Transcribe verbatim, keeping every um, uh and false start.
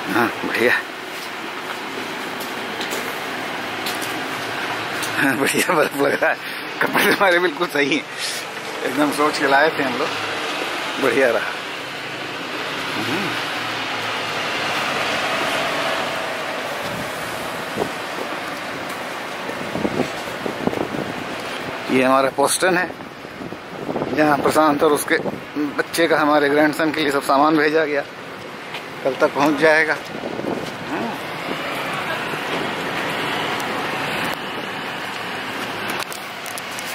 हाँ बढ़िया हाँ, बढ़िया बर्फ लग रहा है। कपड़े हमारे बिल्कुल सही हैं, एकदम सोच के लाए थे हम लोग, बढ़िया रहा। ये हमारा पोस्टन है, यहाँ प्रशांत और उसके बच्चे का, हमारे ग्रैंडसन के लिए सब सामान भेजा गया, कल तक पहुँच जाएगा।